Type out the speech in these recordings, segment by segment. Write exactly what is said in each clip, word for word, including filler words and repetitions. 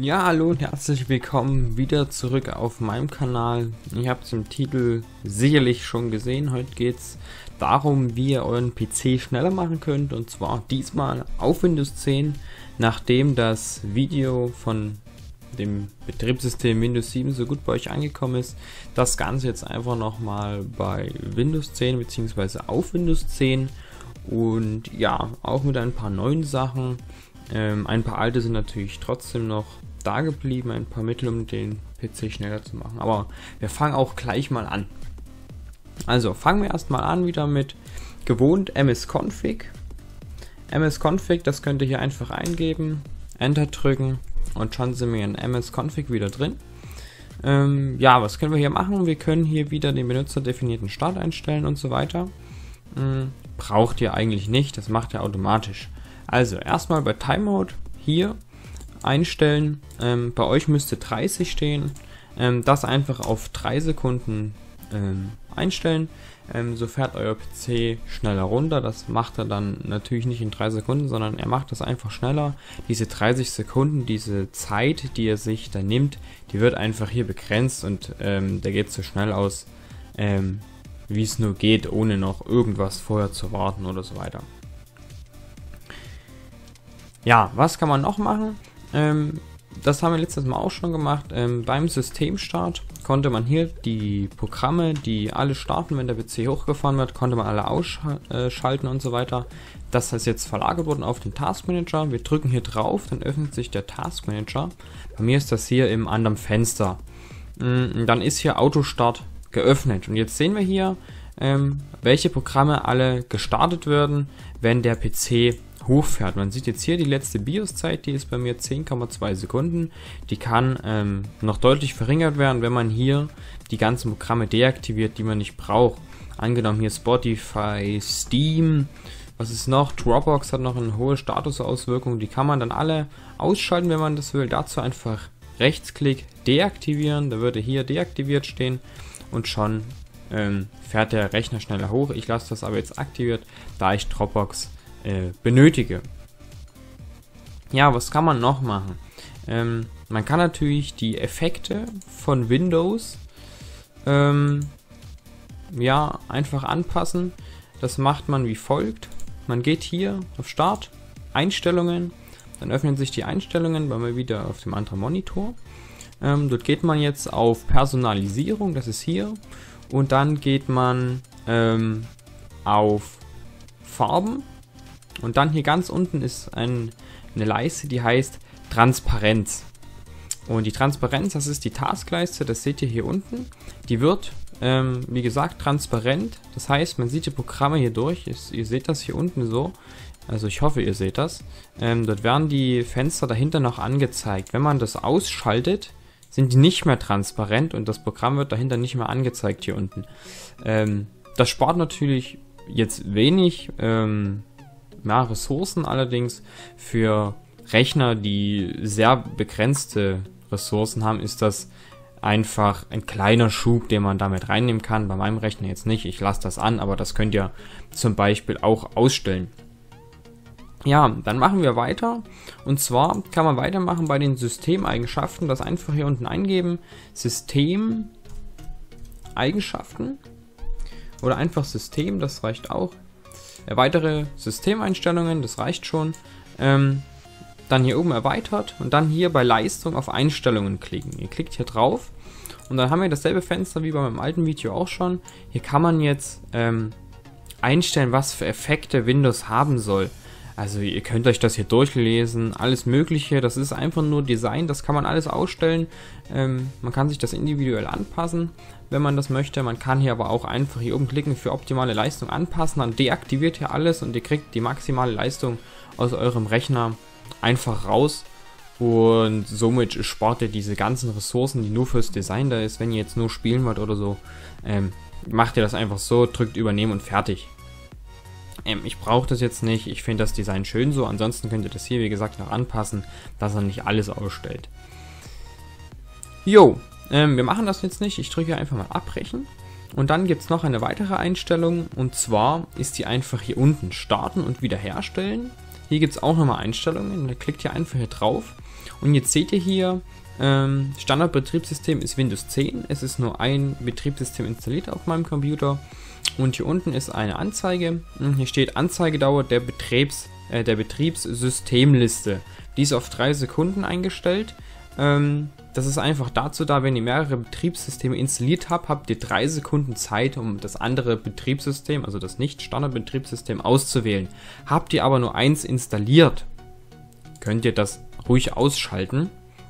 Ja, hallo und herzlich willkommen wieder zurück auf meinem Kanal. Ihr habt es im Titel sicherlich schon gesehen. Heute geht es darum, wie ihr euren P C schneller machen könnt, und zwar diesmal auf Windows zehn, nachdem das Video von dem Betriebssystem Windows sieben so gut bei euch angekommen ist. Das Ganze jetzt einfach nochmal bei Windows zehn bzw. auf Windows zehn und ja, auch mit ein paar neuen Sachen. Ähm, ein paar alte sind natürlich trotzdem noch da geblieben, ein paar Mittel, um den P C schneller zu machen. Aber wir fangen auch gleich mal an. Also fangen wir erstmal an wieder mit gewohnt msconfig. msconfig, das könnt ihr hier einfach eingeben, Enter drücken und schon sind wir in msconfig wieder drin. Ähm, ja, was können wir hier machen? Wir können hier wieder den benutzerdefinierten Start einstellen und so weiter. Ähm, braucht ihr eigentlich nicht, das macht er automatisch. Also erstmal bei Timeout hier einstellen. Ähm, bei euch müsste dreißig stehen. Ähm, das einfach auf drei Sekunden ähm, einstellen. Ähm, so fährt euer P C schneller runter. Das macht er dann natürlich nicht in drei Sekunden, sondern er macht das einfach schneller. Diese dreißig Sekunden, diese Zeit, die er sich da nimmt, die wird einfach hier begrenzt und ähm, der geht so schnell aus, ähm, wie es nur geht, ohne noch irgendwas vorher zu warten oder so weiter. Ja, was kann man noch machen? Ähm, das haben wir letztes Mal auch schon gemacht. Ähm, beim Systemstart konnte man hier die Programme, die alle starten, wenn der P C hochgefahren wird, konnte man alle ausschalten und so weiter. Das ist jetzt verlagert worden auf den Task Manager. Wir drücken hier drauf, dann öffnet sich der Task Manager. Bei mir ist das hier im anderen Fenster. Und dann ist hier Autostart geöffnet. Und jetzt sehen wir hier, ähm, welche Programme alle gestartet werden, wenn der P C hochfährt. Man sieht jetzt hier die letzte BIOS-Zeit, die ist bei mir zehn Komma zwei Sekunden. Die kann ähm, noch deutlich verringert werden, wenn man hier die ganzen Programme deaktiviert, die man nicht braucht. Angenommen hier Spotify, Steam, was ist noch? Dropbox hat noch eine hohe Statusauswirkung. Die kann man dann alle ausschalten, wenn man das will. Dazu einfach Rechtsklick deaktivieren. Da würde hier deaktiviert stehen und schon ähm, fährt der Rechner schneller hoch. Ich lasse das aber jetzt aktiviert, da ich Dropbox äh, benötige. Ja, was kann man noch machen? Ähm, man kann natürlich die Effekte von Windows ähm, ja, einfach anpassen. Das macht man wie folgt. Man geht hier auf Start, Einstellungen, dann öffnen sich die Einstellungen, weil wir wieder auf dem anderen Monitor. Ähm, dort geht man jetzt auf Personalisierung, das ist hier, und dann geht man ähm, auf Farben und dann hier ganz unten ist ein, eine Leiste, die heißt Transparenz. Und die Transparenz, das ist die Taskleiste, das seht ihr hier unten. Die wird, ähm, wie gesagt, transparent. Das heißt, man sieht die Programme hier durch. Ihr, ihr seht das hier unten so. Also ich hoffe, ihr seht das. Ähm, dort werden die Fenster dahinter noch angezeigt. Wenn man das ausschaltet, sind die nicht mehr transparent und das Programm wird dahinter nicht mehr angezeigt hier unten. Ähm, das spart natürlich jetzt wenig ähm, ja, Ressourcen, allerdings für Rechner, die sehr begrenzte Ressourcen haben, ist das einfach ein kleiner Schub, den man damit reinnehmen kann. Bei meinem Rechner jetzt nicht, ich lasse das an, aber das könnt ihr zum Beispiel auch ausstellen. Ja, dann machen wir weiter, und zwar kann man weitermachen bei den Systemeigenschaften, das einfach hier unten eingeben, Systemeigenschaften oder einfach System, das reicht auch. Weitere Systemeinstellungen, das reicht schon. Ähm, dann hier oben erweitert und dann hier bei Leistung auf Einstellungen klicken. Ihr klickt hier drauf und dann haben wir dasselbe Fenster wie bei meinem alten Video auch schon. Hier kann man jetzt ähm, einstellen, was für Effekte Windows haben soll. Also ihr könnt euch das hier durchlesen, alles mögliche, das ist einfach nur Design, das kann man alles ausstellen. Ähm, man kann sich das individuell anpassen, wenn man das möchte. Man kann hier aber auch einfach hier oben klicken für optimale Leistung anpassen, dann deaktiviert ihr alles und ihr kriegt die maximale Leistung aus eurem Rechner einfach raus. Und somit spart ihr diese ganzen Ressourcen, die nur fürs Design da ist. Wenn ihr jetzt nur spielen wollt oder so, ähm, macht ihr das einfach so, drückt übernehmen und fertig. Ich brauche das jetzt nicht, ich finde das Design schön so, ansonsten könnt ihr das hier wie gesagt noch anpassen, dass er nicht alles ausstellt. Jo, ähm, wir machen das jetzt nicht, ich drücke einfach mal abbrechen und dann gibt es noch eine weitere Einstellung, und zwar ist die einfach hier unten starten und wiederherstellen. Hier gibt es auch nochmal Einstellungen, da klickt ihr einfach hier drauf Und jetzt seht ihr hier, ähm, Standardbetriebssystem ist Windows zehn. Es ist nur ein Betriebssystem installiert auf meinem Computer. Und hier unten ist eine Anzeige. Hier steht Anzeigedauer der, Betriebs, äh, der Betriebssystemliste. Die ist auf drei Sekunden eingestellt. Ähm, das ist einfach dazu da, wenn ihr mehrere Betriebssysteme installiert habt, habt ihr drei Sekunden Zeit, um das andere Betriebssystem, also das Nicht-Standard-Betriebssystem, auszuwählen. Habt ihr aber nur eins installiert, könnt ihr das ruhig ausschalten.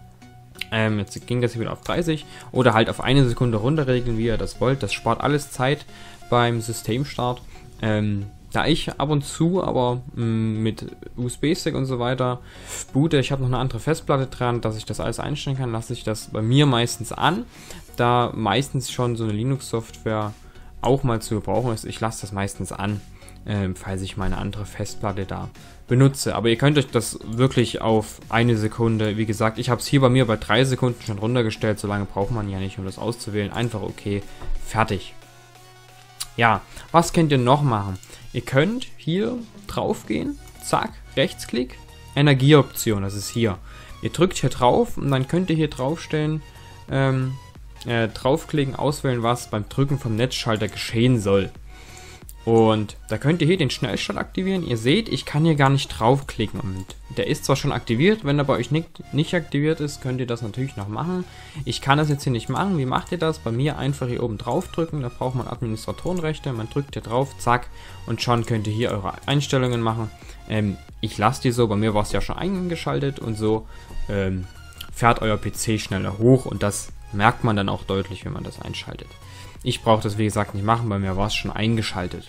Ähm, jetzt ging das hier wieder auf dreißig oder halt auf eine Sekunde runterregeln, wie ihr das wollt. Das spart alles Zeit beim Systemstart. Ähm, da ich ab und zu aber mh, mit U S B-Stick und so weiter boote, ich habe noch eine andere Festplatte dran, dass ich das alles einstellen kann, lasse ich das bei mir meistens an, da meistens schon so eine Linux-Software auch mal zu gebrauchen ist. Ich lasse das meistens an, äh, falls ich meine andere Festplatte da benutze. Aber ihr könnt euch das wirklich auf eine Sekunde, wie gesagt, ich habe es hier bei mir bei drei Sekunden schon runtergestellt, so lange braucht man ja nicht, um das auszuwählen. Einfach okay, fertig. Ja, was könnt ihr noch machen? Ihr könnt hier drauf gehen, zack, Rechtsklick, Energieoption, das ist hier. Ihr drückt hier drauf und dann könnt ihr hier draufstellen, ähm, äh, draufklicken, auswählen, was beim Drücken vom Netzschalter geschehen soll. Und da könnt ihr hier den Schnellstart aktivieren. Ihr seht, ich kann hier gar nicht draufklicken. Und der ist zwar schon aktiviert, wenn er bei euch nicht, nicht aktiviert ist, könnt ihr das natürlich noch machen. Ich kann das jetzt hier nicht machen. Wie macht ihr das? Bei mir einfach hier oben drauf drücken. Da braucht man Administratorenrechte. Man drückt hier drauf, zack. Und schon könnt ihr hier eure Einstellungen machen. Ähm, ich lasse die so. Bei mir war es ja schon eingeschaltet. Und so ähm, fährt euer P C schneller hoch. Und das merkt man dann auch deutlich, wenn man das einschaltet. Ich brauche das, wie gesagt, nicht machen, bei mir war es schon eingeschaltet.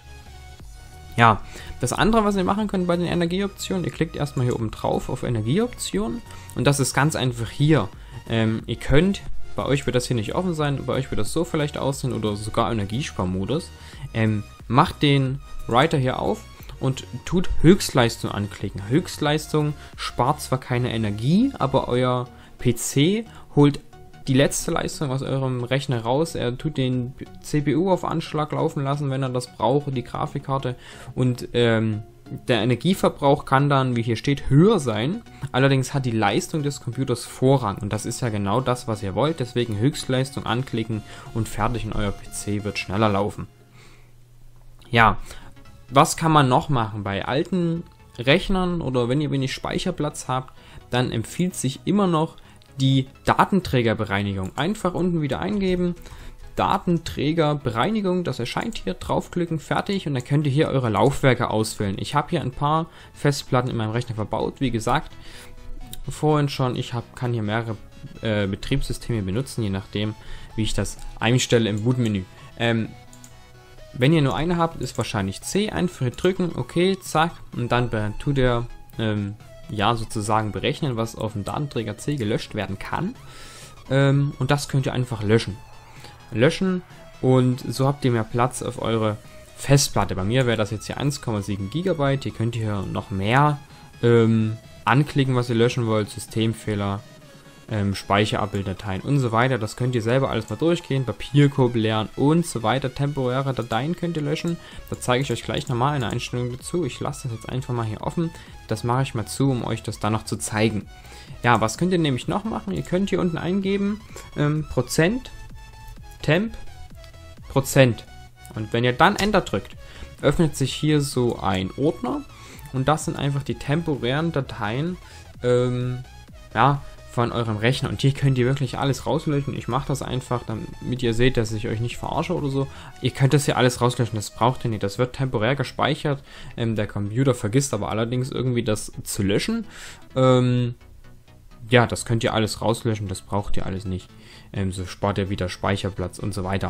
Ja, das andere, was ihr machen könnt bei den Energieoptionen, ihr klickt erstmal hier oben drauf auf Energieoptionen und das ist ganz einfach hier. Ähm, ihr könnt, bei euch wird das hier nicht offen sein, bei euch wird das so vielleicht aussehen oder sogar Energiesparmodus. Ähm, macht den Writer hier auf und tut Höchstleistung anklicken. Höchstleistung spart zwar keine Energie, aber euer P C holt die letzte Leistung aus eurem Rechner raus. Er tut den C P U auf Anschlag laufen lassen, wenn er das braucht, die Grafikkarte. Und ähm, der Energieverbrauch kann dann, wie hier steht, höher sein. Allerdings hat die Leistung des Computers Vorrang. Und das ist ja genau das, was ihr wollt. Deswegen Höchstleistung anklicken und fertig und euer P C wird schneller laufen. Ja, was kann man noch machen? Bei alten Rechnern oder wenn ihr wenig Speicherplatz habt, dann empfiehlt sich immer noch die Datenträgerbereinigung. Einfach unten wieder eingeben, Datenträgerbereinigung, das erscheint hier, draufklicken, fertig und dann könnt ihr hier eure Laufwerke auswählen. Ich habe hier ein paar Festplatten in meinem Rechner verbaut, wie gesagt, vorhin schon, ich hab, kann hier mehrere äh, Betriebssysteme benutzen, je nachdem, wie ich das einstelle im Bootmenü. Ähm, wenn ihr nur eine habt, ist wahrscheinlich C, einfach hier drücken, okay, zack, und dann tut ihr ähm, ja, sozusagen berechnen, was auf dem Datenträger C gelöscht werden kann. Ähm, und das könnt ihr einfach löschen. Löschen und so habt ihr mehr Platz auf eure Festplatte. Bei mir wäre das jetzt hier eins Komma sieben Gigabyte. Ihr könnt hier noch mehr ähm, anklicken, was ihr löschen wollt. Systemfehler, ähm, Speicherabbilddateien und so weiter. Das könnt ihr selber alles mal durchgehen. Papierkorb leeren und so weiter. Temporäre Dateien könnt ihr löschen. Da zeige ich euch gleich nochmal eine Einstellung dazu. Ich lasse das jetzt einfach mal hier offen. Das mache ich mal zu, um euch das dann noch zu zeigen. Ja, was könnt ihr nämlich noch machen? Ihr könnt hier unten eingeben, ähm, Prozent, Temp, Prozent. Und wenn ihr dann Enter drückt, öffnet sich hier so ein Ordner. Und das sind einfach die temporären Dateien, ähm, ja, von eurem Rechner. Und hier könnt ihr wirklich alles rauslöschen. Ich mache das einfach, damit ihr seht, dass ich euch nicht verarsche oder so. Ihr könnt das hier alles rauslöschen, das braucht ihr nicht. Das wird temporär gespeichert. Ähm, der Computer vergisst aber allerdings irgendwie das zu löschen. Ähm, ja, das könnt ihr alles rauslöschen, das braucht ihr alles nicht. Ähm, so spart ihr wieder Speicherplatz und so weiter.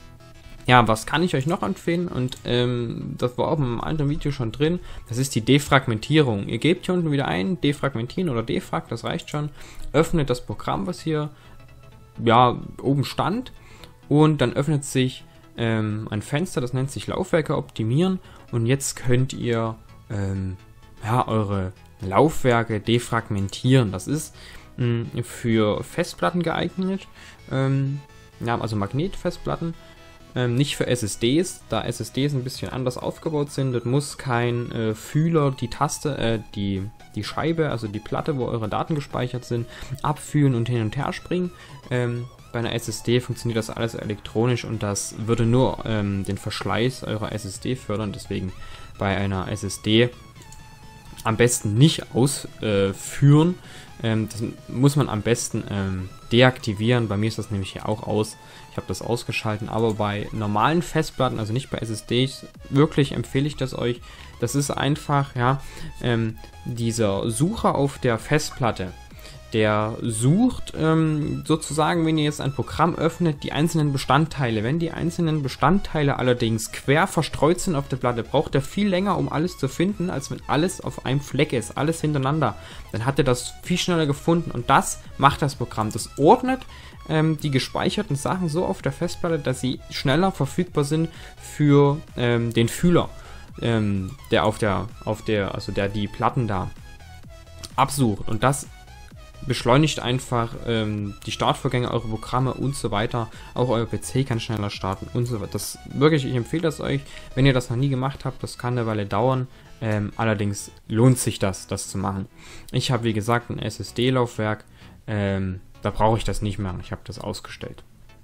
Ja, was kann ich euch noch empfehlen? Und ähm, das war auch in einem anderen Video schon drin. Das ist die Defragmentierung. Ihr gebt hier unten wieder ein, defragmentieren oder defrag, das reicht schon. Öffnet das Programm, was hier ja, oben stand. Und dann öffnet sich ähm, ein Fenster, das nennt sich Laufwerke optimieren. Und jetzt könnt ihr ähm, ja, eure Laufwerke defragmentieren. Das ist mh, für Festplatten geeignet. Ähm, ja, also Magnetfestplatten. ähm, nicht für S S Ds, da S S Ds ein bisschen anders aufgebaut sind. Dort muss kein äh, Fühler die Taste, äh, die, die Scheibe, also die Platte, wo eure Daten gespeichert sind, abführen und hin und her springen. Ähm, bei einer S S D funktioniert das alles elektronisch und das würde nur ähm, den Verschleiß eurer S S D fördern. Deswegen bei einer S S D am besten nicht ausführen. Ähm, das muss man am besten ähm, deaktivieren. Bei mir ist das nämlich hier auch aus. Ich habe das ausgeschalten, aber bei normalen Festplatten, also nicht bei S S Ds, wirklich empfehle ich das euch. Das ist einfach, ja, ähm, dieser Sucher auf der Festplatte, der sucht ähm, sozusagen, wenn ihr jetzt ein Programm öffnet, die einzelnen Bestandteile. Wenn die einzelnen Bestandteile allerdings quer verstreut sind auf der Platte, braucht er viel länger, um alles zu finden, als wenn alles auf einem Fleck ist, alles hintereinander. Dann hat er das viel schneller gefunden und das macht das Programm. Das ordnet ähm, die gespeicherten Sachen so auf der Festplatte, dass sie schneller verfügbar sind für ähm, den Fühler, ähm, der auf der, auf der, also der die Platten da absucht. Und das beschleunigt einfach ähm, die Startvorgänge eurer Programme und so weiter. Auch euer P C kann schneller starten und so weiter. Das wirklich, ich empfehle das euch, wenn ihr das noch nie gemacht habt. Das kann eine Weile dauern. Ähm, allerdings lohnt sich das, das zu machen. Ich habe wie gesagt ein S S D-Laufwerk. Ähm, da brauche ich das nicht mehr. Ich habe das ausgestellt.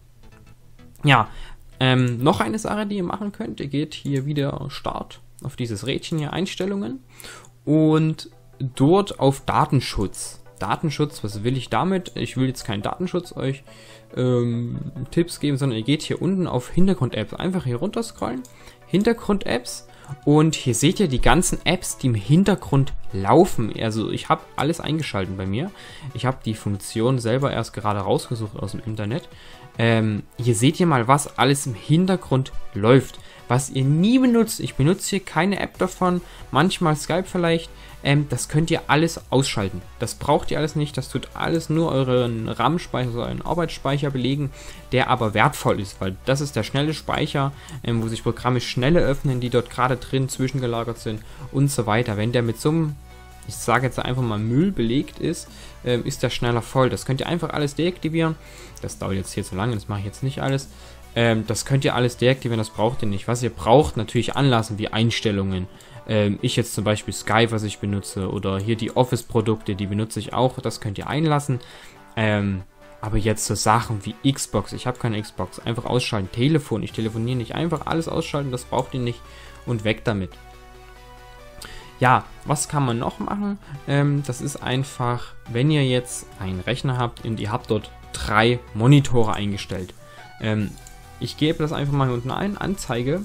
Ja, ähm, noch eine Sache, die ihr machen könnt. Ihr geht hier wieder Start auf dieses Rädchen hier, Einstellungen und dort auf Datenschutz. Datenschutz, was will ich damit? Ich will jetzt keinen Datenschutz euch ähm, Tipps geben, sondern ihr geht hier unten auf Hintergrund-Apps. Einfach hier runter scrollen. Hintergrund-Apps. Und hier seht ihr die ganzen Apps, die im Hintergrund laufen. Also ich habe alles eingeschaltet bei mir. Ich habe die Funktion selber erst gerade rausgesucht aus dem Internet. Ähm, hier seht ihr mal, was alles im Hintergrund läuft. Was ihr nie benutzt. Ich benutze hier keine App davon. Manchmal Skype vielleicht. Ähm, das könnt ihr alles ausschalten. Das braucht ihr alles nicht. Das tut alles nur euren RAM-Speicher, also euren Arbeitsspeicher belegen, der aber wertvoll ist, weil das ist der schnelle Speicher, ähm, wo sich Programme schneller öffnen, die dort gerade drin zwischengelagert sind und so weiter. Wenn der mit so einem, ich sage jetzt einfach mal Müll belegt ist, ähm, ist der schneller voll. Das könnt ihr einfach alles deaktivieren. Das dauert jetzt hier zu lange, das mache ich jetzt nicht alles. Ähm, das könnt ihr alles deaktivieren, das braucht ihr nicht. Was ihr braucht, natürlich anlassen, wie Einstellungen. Ähm, ich jetzt zum Beispiel Skype, was ich benutze, oder hier die Office-Produkte, die benutze ich auch, das könnt ihr einlassen. Ähm, aber jetzt so Sachen wie Xbox, ich habe keine Xbox, einfach ausschalten. Telefon, ich telefoniere nicht, einfach alles ausschalten, das braucht ihr nicht und weg damit. Ja, was kann man noch machen? Ähm, das ist einfach, wenn ihr jetzt einen Rechner habt und ihr habt dort drei Monitore eingestellt. Ähm, ich gebe das einfach mal hier unten ein, Anzeige,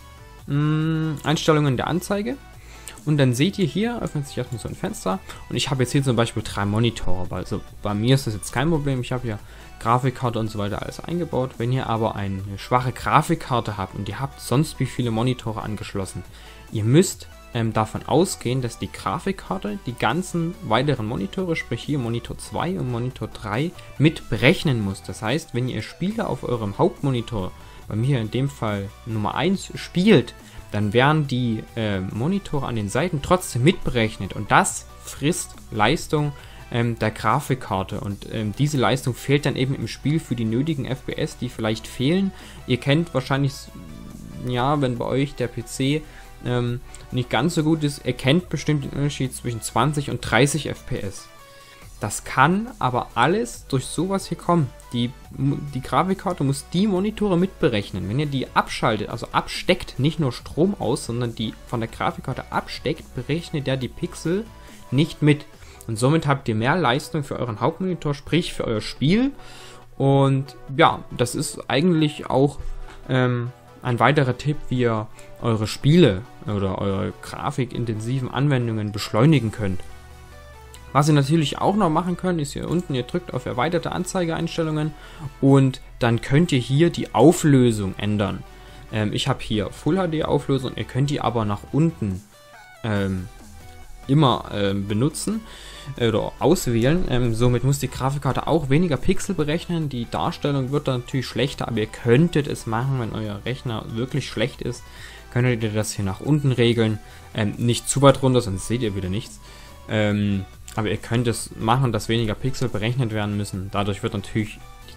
mh, Einstellungen der Anzeige. Und dann seht ihr hier, öffnet sich erstmal so ein Fenster. Und ich habe jetzt hier zum Beispiel drei Monitore. Also bei mir ist das jetzt kein Problem. Ich habe hier Grafikkarte und so weiter alles eingebaut. Wenn ihr aber eine schwache Grafikkarte habt und ihr habt sonst wie viele Monitore angeschlossen, ihr müsst ähm, davon ausgehen, dass die Grafikkarte die ganzen weiteren Monitore, sprich hier Monitor zwei und Monitor drei, mit berechnen muss. Das heißt, wenn ihr Spiele auf eurem Hauptmonitor, bei mir in dem Fall Nummer eins, spielt, dann werden die äh, Monitore an den Seiten trotzdem mitberechnet und das frisst Leistung ähm, der Grafikkarte und ähm, diese Leistung fehlt dann eben im Spiel für die nötigen F P S, die vielleicht fehlen. Ihr kennt wahrscheinlich, ja, wenn bei euch der P C ähm, nicht ganz so gut ist, ihr kennt bestimmt den Unterschied zwischen zwanzig und dreißig F P S. Das kann aber alles durch sowas hier kommen. Die, die Grafikkarte muss die Monitore mitberechnen. Wenn ihr die abschaltet, also absteckt, nicht nur Strom aus, sondern die von der Grafikkarte absteckt, berechnet der die Pixel nicht mit. Und somit habt ihr mehr Leistung für euren Hauptmonitor, sprich für euer Spiel. Und ja, das ist eigentlich auch ähm, ein weiterer Tipp, wie ihr eure Spiele oder eure grafikintensiven Anwendungen beschleunigen könnt. Was ihr natürlich auch noch machen könnt, ist hier unten, ihr drückt auf erweiterte Anzeigeeinstellungen und dann könnt ihr hier die Auflösung ändern. Ähm, ich habe hier Full H D Auflösung, ihr könnt die aber nach unten ähm, immer ähm, benutzen äh, oder auswählen. Ähm, somit muss die Grafikkarte auch weniger Pixel berechnen. Die Darstellung wird dann natürlich schlechter, aber ihr könntet es machen, wenn euer Rechner wirklich schlecht ist. Könntet ihr das hier nach unten regeln. Ähm, nicht zu weit runter, sonst seht ihr wieder nichts. Ähm, Aber ihr könnt es machen, dass weniger Pixel berechnet werden müssen. Dadurch wird natürlich die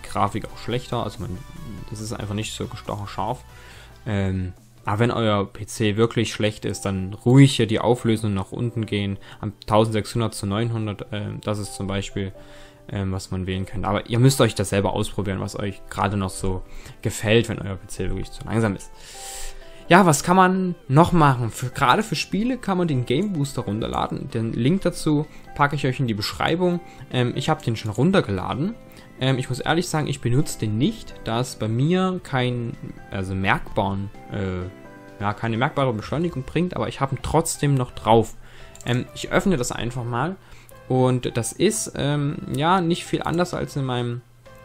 Grafik auch schlechter, also man, das ist einfach nicht so gestochen scharf. Ähm, aber wenn euer P C wirklich schlecht ist, dann ruhig hier die Auflösung nach unten gehen, am eintausendsechshundert zu neunhundert, äh, das ist zum Beispiel, ähm, was man wählen kann. Aber ihr müsst euch das selber ausprobieren, was euch gerade noch so gefällt, wenn euer P C wirklich zu langsam ist. Ja, was kann man noch machen? Für, gerade für Spiele kann man den Game Booster runterladen. Den Link dazu packe ich euch in die Beschreibung. Ähm, ich habe den schon runtergeladen. Ähm, ich muss ehrlich sagen, ich benutze den nicht, da es bei mir kein, also merkbaren, äh, ja, keine merkbare Beschleunigung bringt, aber ich habe ihn trotzdem noch drauf. Ähm, ich öffne das einfach mal und das ist, ähm, ja, nicht viel anders als in meinem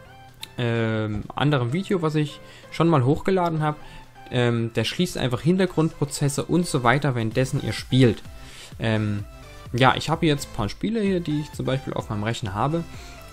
ähm, anderen Video, was ich schon mal hochgeladen habe. Ähm, der schließt einfach Hintergrundprozesse und so weiter, währenddessen ihr spielt. Ähm, ja, ich habe jetzt ein paar Spiele hier, die ich zum Beispiel auf meinem Rechner habe.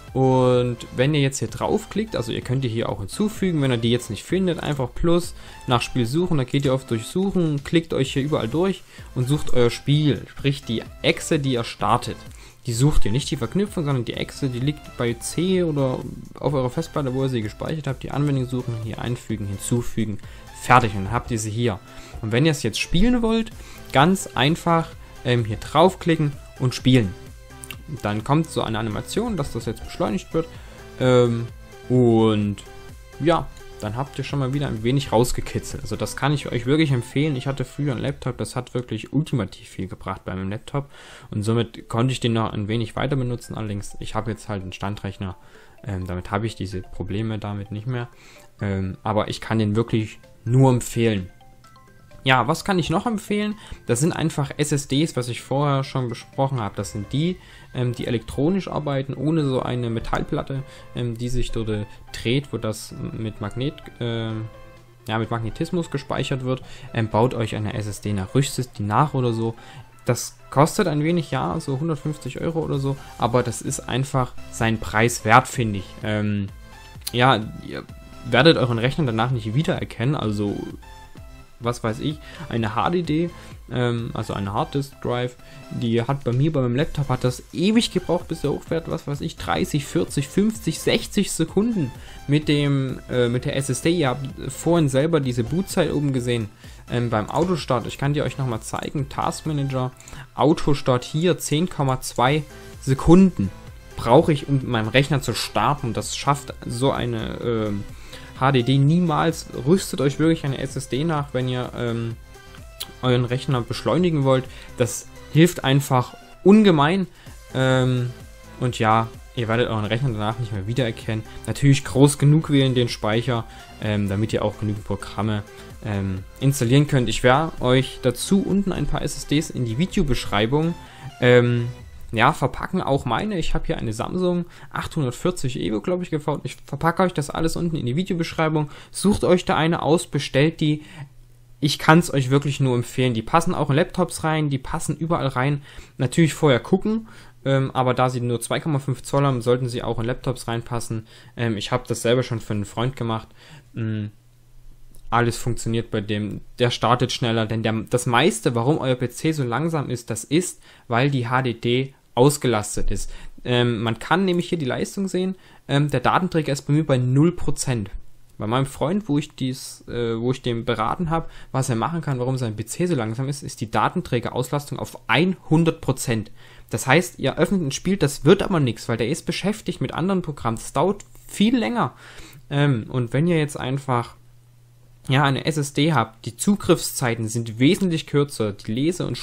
Und wenn ihr jetzt hier draufklickt, also ihr könnt die hier auch hinzufügen, wenn ihr die jetzt nicht findet, einfach Plus nach Spiel suchen, da geht ihr auf Durchsuchen, klickt euch hier überall durch und sucht euer Spiel, sprich die Exe, die ihr startet. Die sucht ihr, nicht die Verknüpfung, sondern die Exe, die liegt bei C oder auf eurer Festplatte, wo ihr sie gespeichert habt, die Anwendung suchen, hier einfügen, hinzufügen, fertig, und dann habt ihr sie hier. Und wenn ihr es jetzt spielen wollt, ganz einfach ähm, hier draufklicken und spielen. Dann kommt so eine Animation, dass das jetzt beschleunigt wird. Ähm, und ja, dann habt ihr schon mal wieder ein wenig rausgekitzelt. Also das kann ich euch wirklich empfehlen. Ich hatte früher einen Laptop, das hat wirklich ultimativ viel gebracht bei meinem Laptop. Und somit konnte ich den noch ein wenig weiter benutzen. Allerdings, ich habe jetzt halt einen Standrechner. Ähm, damit habe ich diese Probleme damit nicht mehr. Ähm, aber ich kann den wirklich nur empfehlen. Ja, was kann ich noch empfehlen? Das sind einfach S S Ds, was ich vorher schon besprochen habe. Das sind die, ähm, die elektronisch arbeiten, ohne so eine Metallplatte, ähm, die sich dort äh, dreht, wo das mit Magnet, äh, ja, mit Magnetismus gespeichert wird. Ähm, baut euch eine S S D nach, rüstet die nach oder so. Das kostet ein wenig, ja, so hundertfünfzig Euro oder so, aber das ist einfach seinen Preis wert, finde ich. Ähm, ja, ihr werdet euren Rechner danach nicht wiedererkennen, also was weiß ich, eine H D D, ähm, also eine Harddisk Drive, die hat bei mir, bei meinem Laptop, hat das ewig gebraucht, bis er hochfährt, was weiß ich, dreißig, vierzig, fünfzig, sechzig Sekunden mit dem, äh, mit der S S D. Ihr habt vorhin selber diese Bootzeit oben gesehen, ähm, beim Autostart, ich kann dir euch nochmal zeigen, Task Manager, Autostart hier, zehn Komma zwei Sekunden brauche ich, um meinen Rechner zu starten. Das schafft so eine, ähm, H D D niemals. Rüstet euch wirklich eine S S D nach, wenn ihr ähm, euren Rechner beschleunigen wollt. Das hilft einfach ungemein. Ähm, und ja, ihr werdet euren Rechner danach nicht mehr wiedererkennen. Natürlich groß genug wählen den Speicher, ähm, damit ihr auch genügend Programme ähm, installieren könnt. Ich werde euch dazu unten ein paar S S Ds in die Videobeschreibung ähm, ja, verpacken, auch meine. Ich habe hier eine Samsung achthundertvierzig Evo, glaube ich, gekauft. Ich verpacke euch das alles unten in die Videobeschreibung. Sucht euch da eine aus, bestellt die. Ich kann es euch wirklich nur empfehlen. Die passen auch in Laptops rein, die passen überall rein. Natürlich vorher gucken, ähm, aber da sie nur zwei Komma fünf Zoll haben, sollten sie auch in Laptops reinpassen. Ähm, ich habe das selber schon für einen Freund gemacht. Ähm, alles funktioniert bei dem, der startet schneller, denn der, das meiste, warum euer P C so langsam ist, das ist, weil die H D D ausgelastet ist. Ähm, man kann nämlich hier die Leistung sehen, ähm, der Datenträger ist bei mir bei null Prozent. Bei meinem Freund, wo ich dies, äh, wo ich dem beraten habe, was er machen kann, warum sein P C so langsam ist, ist die Datenträgerauslastung auf hundert Prozent. Das heißt, ihr öffnet ein Spiel, das wird aber nichts, weil der ist beschäftigt mit anderen Programmen. Das dauert viel länger. Ähm, und wenn ihr jetzt einfach ja, eine S S D habt, die Zugriffszeiten sind wesentlich kürzer, die Lese- und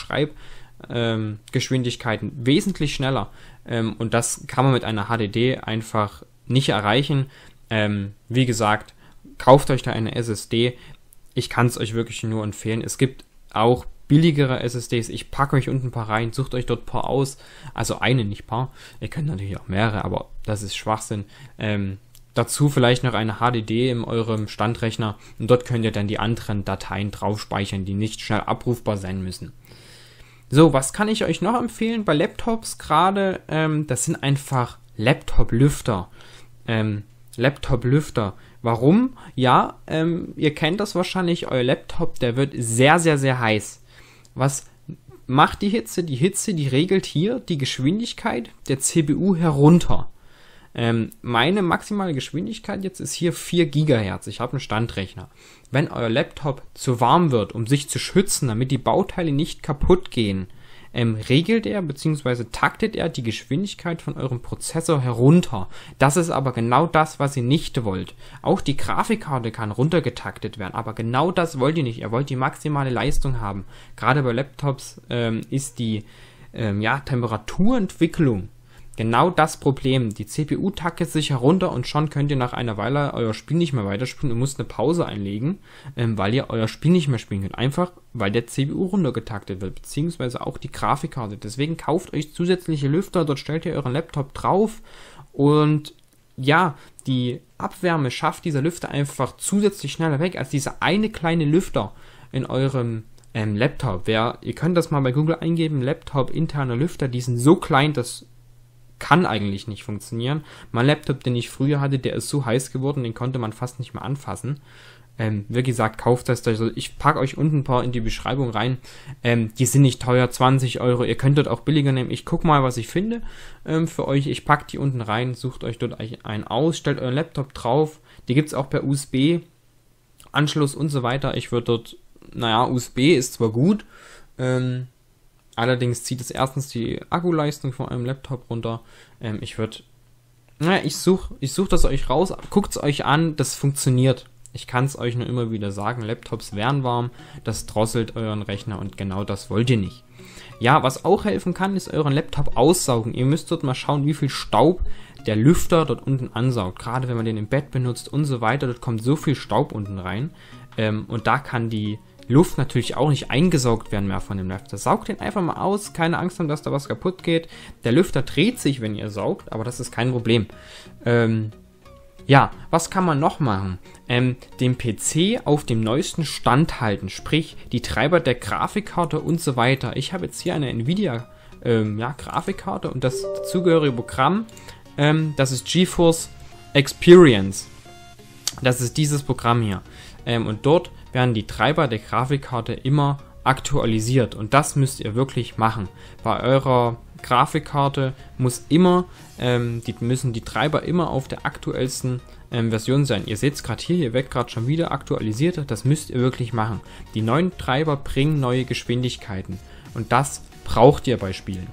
Schreibgeschwindigkeiten ähm, wesentlich schneller, ähm, und das kann man mit einer H D D einfach nicht erreichen. Ähm, wie gesagt, kauft euch da eine S S D, ich kann es euch wirklich nur empfehlen. Es gibt auch billigere S S Ds, ich packe euch unten ein paar rein, sucht euch dort ein paar aus, also eine, nicht ein paar, ihr könnt natürlich auch mehrere, aber das ist Schwachsinn. Ähm, Dazu vielleicht noch eine H D D in eurem Standrechner und dort könnt ihr dann die anderen Dateien drauf speichern, die nicht schnell abrufbar sein müssen. So, was kann ich euch noch empfehlen bei Laptops gerade? Ähm, das sind einfach Laptop-Lüfter. Ähm, Laptop-Lüfter. Warum? Ja, ähm, ihr kennt das wahrscheinlich, euer Laptop, der wird sehr, sehr, sehr heiß. Was macht die Hitze? Die Hitze, die regelt hier die Geschwindigkeit der C P U herunter. Ähm, meine maximale Geschwindigkeit jetzt ist hier vier Gigahertz. Ich habe einen Standrechner. Wenn euer Laptop zu warm wird, um sich zu schützen, damit die Bauteile nicht kaputt gehen, ähm, regelt er bzw. taktet er die Geschwindigkeit von eurem Prozessor herunter. Das ist aber genau das, was ihr nicht wollt. Auch die Grafikkarte kann runtergetaktet werden, aber genau das wollt ihr nicht. Ihr wollt die maximale Leistung haben. Gerade bei Laptops ähm, ist die ähm, ja, Temperaturentwicklung genau das Problem. Die C P U taktet sich herunter und schon könnt ihr nach einer Weile euer Spiel nicht mehr weiterspielen und müsst eine Pause einlegen, ähm, weil ihr euer Spiel nicht mehr spielen könnt. Einfach, weil der C P U runtergetaktet wird, beziehungsweise auch die Grafikkarte. Deswegen kauft euch zusätzliche Lüfter, dort stellt ihr euren Laptop drauf und ja, die Abwärme schafft dieser Lüfter einfach zusätzlich schneller weg als dieser eine kleine Lüfter in eurem ähm, Laptop. Wer, ihr könnt das mal bei Google eingeben, Laptop interner Lüfter, die sind so klein, dass kann eigentlich nicht funktionieren. Mein Laptop, den ich früher hatte, der ist so heiß geworden, den konnte man fast nicht mehr anfassen. Ähm, wie gesagt, kauft das. Also ich packe euch unten ein paar in die Beschreibung rein. Ähm, die sind nicht teuer, zwanzig Euro. Ihr könnt dort auch billiger nehmen. Ich gucke mal, was ich finde ähm, für euch. Ich packe die unten rein, sucht euch dort einen aus, stellt euren Laptop drauf. Die gibt es auch per U S B-Anschluss und so weiter. Ich würde dort, naja, U S B ist zwar gut, ähm, allerdings zieht es erstens die Akkuleistung von eurem Laptop runter. Ähm, ich würde, naja, ich suche ich such das euch raus, guckt es euch an, das funktioniert. Ich kann es euch nur immer wieder sagen, Laptops werden warm, das drosselt euren Rechner und genau das wollt ihr nicht. Ja, was auch helfen kann, ist euren Laptop aussaugen. Ihr müsst dort mal schauen, wie viel Staub der Lüfter dort unten ansaugt. Gerade wenn man den im Bett benutzt und so weiter, dort kommt so viel Staub unten rein. Ähm, und da kann die Luft natürlich auch nicht eingesaugt werden mehr von dem Lüfter. Saugt den einfach mal aus, keine Angst haben, dass da was kaputt geht. Der Lüfter dreht sich, wenn ihr saugt, aber das ist kein Problem. Ähm, ja, was kann man noch machen? Ähm, den P C auf dem neuesten Stand halten, sprich die Treiber der Grafikkarte und so weiter. Ich habe jetzt hier eine Nvidia ähm, ja, Grafikkarte und das dazugehörige Programm, ähm, das ist GeForce Experience. Das ist dieses Programm hier. Ähm, und dort werden die Treiber der Grafikkarte immer aktualisiert und das müsst ihr wirklich machen. Bei eurer Grafikkarte muss immer, ähm, die müssen die Treiber immer auf der aktuellsten ähm, Version sein. Ihr seht es gerade hier, hier wird gerade schon wieder aktualisiert, das müsst ihr wirklich machen. Die neuen Treiber bringen neue Geschwindigkeiten und das braucht ihr bei Spielen.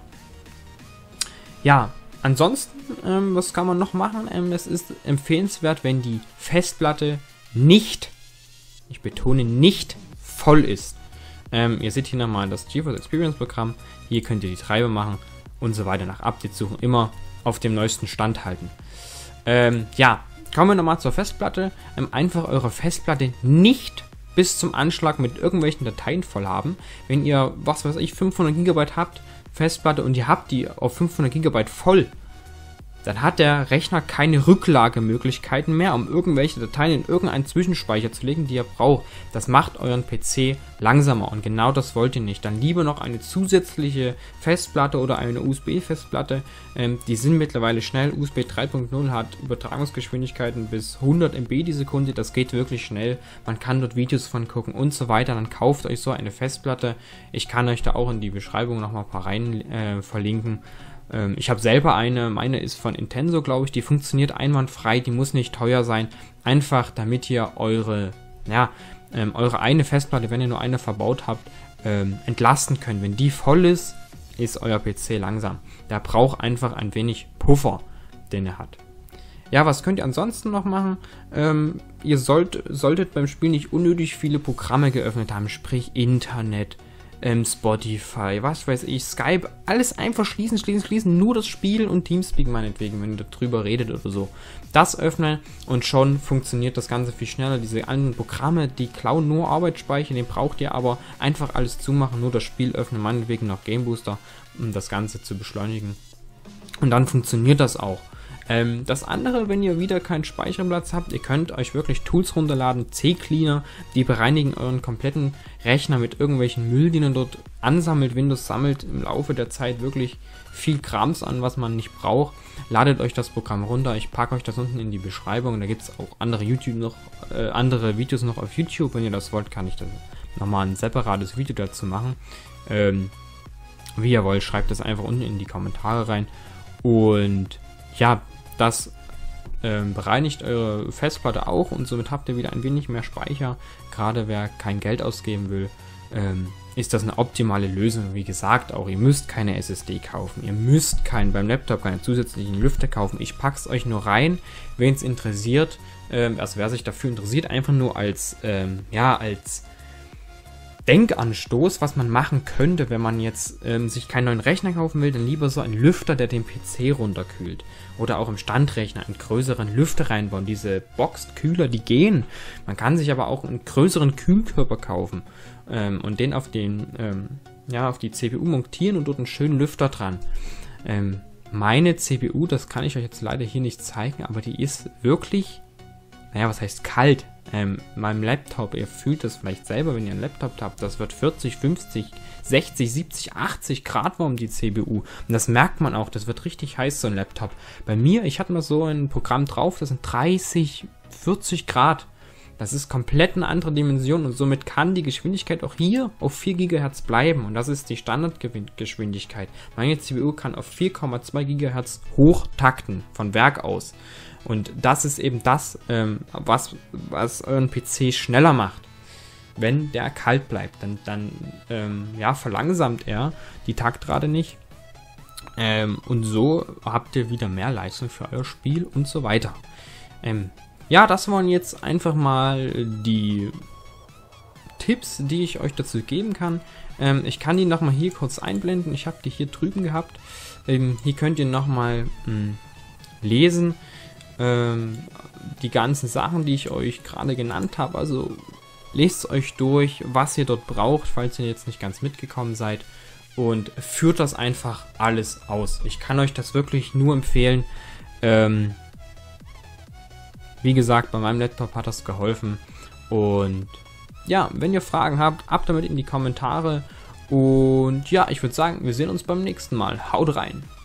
Ja, ansonsten, ähm, was kann man noch machen? Ähm, es ist empfehlenswert, wenn die Festplatte nicht, ich betone nicht, voll ist. Ähm, ihr seht hier nochmal das GeForce Experience Programm. Hier könnt ihr die Treiber machen und so weiter, nach Updates suchen, immer auf dem neuesten Stand halten. Ähm, ja, kommen wir nochmal zur Festplatte. Ähm, einfach eure Festplatte nicht bis zum Anschlag mit irgendwelchen Dateien voll haben. Wenn ihr, was weiß ich, fünfhundert Gigabyte habt, Festplatte, und ihr habt die auf fünfhundert Gigabyte voll, dann hat der Rechner keine Rücklagemöglichkeiten mehr, um irgendwelche Dateien in irgendeinen Zwischenspeicher zu legen, die ihr braucht. Das macht euren P C langsamer und genau das wollt ihr nicht. Dann lieber noch eine zusätzliche Festplatte oder eine U S B-Festplatte. Ähm, die sind mittlerweile schnell. U S B drei Punkt null hat Übertragungsgeschwindigkeiten bis hundert Megabyte die Sekunde. Das geht wirklich schnell. Man kann dort Videos von gucken und so weiter. Dann kauft euch so eine Festplatte. Ich kann euch da auch in die Beschreibung nochmal ein paar rein äh, verlinken. Ich habe selber eine, meine ist von Intenso, glaube ich, die funktioniert einwandfrei, die muss nicht teuer sein, einfach damit ihr eure, ja, ähm, eure eine Festplatte, wenn ihr nur eine verbaut habt, ähm, entlasten könnt. Wenn die voll ist, ist euer P C langsam. Der braucht einfach ein wenig Puffer, den er hat. Ja, was könnt ihr ansonsten noch machen? Ähm, ihr sollt, solltet beim Spiel nicht unnötig viele Programme geöffnet haben, sprich Internet, Ähm, Spotify, was weiß ich, Skype, alles einfach schließen, schließen, schließen, nur das Spiel und Teamspeak meinetwegen, wenn ihr darüber redet oder so. Das öffnen und schon funktioniert das Ganze viel schneller. Diese anderen Programme, die klauen nur Arbeitsspeicher, den braucht ihr aber, einfach alles zumachen, nur das Spiel öffnen, meinetwegen noch Game Booster, um das Ganze zu beschleunigen. Und dann funktioniert das auch. Ähm, das andere, wenn ihr wieder keinen Speicherplatz habt, ihr könnt euch wirklich Tools runterladen, C-Cleaner, die bereinigen euren kompletten Rechner mit irgendwelchen Müll, den ihr dort ansammelt. Windows sammelt im Laufe der Zeit wirklich viel Krams an, was man nicht braucht. Ladet euch das Programm runter, ich packe euch das unten in die Beschreibung. Da gibt es auch andere YouTube noch, äh, andere Videos noch auf YouTube. Wenn ihr das wollt, kann ich dann nochmal ein separates Video dazu machen. Ähm, wie ihr wollt, schreibt das einfach unten in die Kommentare rein. Und ja, Das ähm, bereinigt eure Festplatte auch und somit habt ihr wieder ein wenig mehr Speicher. Gerade wer kein Geld ausgeben will, ähm, ist das eine optimale Lösung. Wie gesagt, auch ihr müsst keine S S D kaufen. Ihr müsst keinen beim Laptop keine zusätzlichen Lüfter kaufen. Ich pack's euch nur rein, wen es interessiert. Ähm, also wer sich dafür interessiert, einfach nur als, ähm, ja, als Denkanstoß, was man machen könnte, wenn man jetzt ähm, sich keinen neuen Rechner kaufen will, dann lieber so einen Lüfter, der den P C runterkühlt. Oder auch im Standrechner einen größeren Lüfter reinbauen. Diese Boxed-Kühler, die gehen. Man kann sich aber auch einen größeren Kühlkörper kaufen ähm, und den auf den, ähm, ja, auf die C P U montieren und dort einen schönen Lüfter dran. Ähm, meine C P U, das kann ich euch jetzt leider hier nicht zeigen, aber die ist wirklich, naja, was heißt kalt? Ähm, meinem Laptop, ihr fühlt das vielleicht selber, wenn ihr einen Laptop habt, das wird vierzig, fünfzig, sechzig, siebzig, achtzig Grad warm, die C P U. Und das merkt man auch, das wird richtig heiß, so ein Laptop. Bei mir, ich hatte mal so ein Programm drauf, das sind dreißig, vierzig Grad. Das ist komplett eine andere Dimension und somit kann die Geschwindigkeit auch hier auf vier Gigahertz bleiben. Und das ist die Standardgeschwindigkeit. Meine C P U kann auf vier Komma zwei Gigahertz hochtakten, von Werk aus. Und das ist eben das, ähm, was, was euren P C schneller macht. Wenn der kalt bleibt, dann, dann ähm, ja, verlangsamt er die Taktrate nicht. Ähm, und so habt ihr wieder mehr Leistung für euer Spiel und so weiter. Ähm, ja, das waren jetzt einfach mal die Tipps, die ich euch dazu geben kann. Ähm, ich kann die nochmal hier kurz einblenden. Ich habe die hier drüben gehabt. Ähm, hier könnt ihr nochmal lesen. Die ganzen Sachen, die ich euch gerade genannt habe, also lest euch durch, was ihr dort braucht, falls ihr jetzt nicht ganz mitgekommen seid und führt das einfach alles aus. Ich kann euch das wirklich nur empfehlen. Ähm, wie gesagt, bei meinem Laptop hat das geholfen und ja, wenn ihr Fragen habt, ab damit in die Kommentare und ja, ich würde sagen, wir sehen uns beim nächsten Mal. Haut rein!